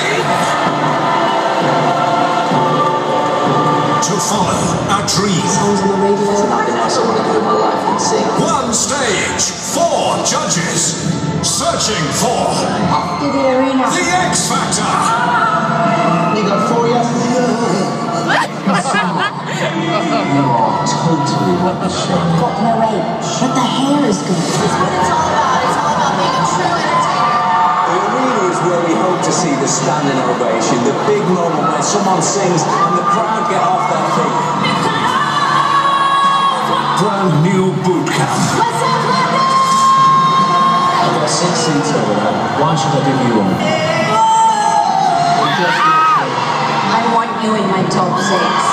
To follow a dream. Songs on the radio. Nothing else I want to do with my life than sing. One stage, 4 judges, searching for After the arena. the X Factor. You got 4 years. You are totally what the show. Got no age, but the hair is good. That's what it's all about. It's all about being a true entertainer. The arena is where we hope to see the standing ovation, the big moment when someone sings and the crowd get off their feet. Brand new boot camp. What's up, London? I've got 6 seats over there. Why should I give you one? I want you in my top 6.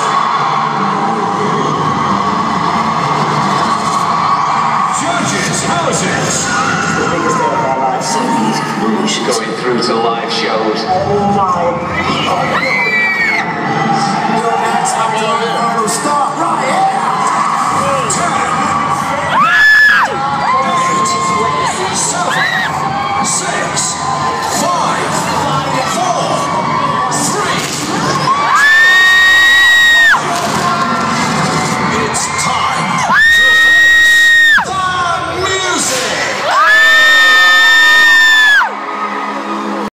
Judges' houses. The biggest day of our lives. So many promotions. Going through to live shows. Oh my God. Your X Factor final star.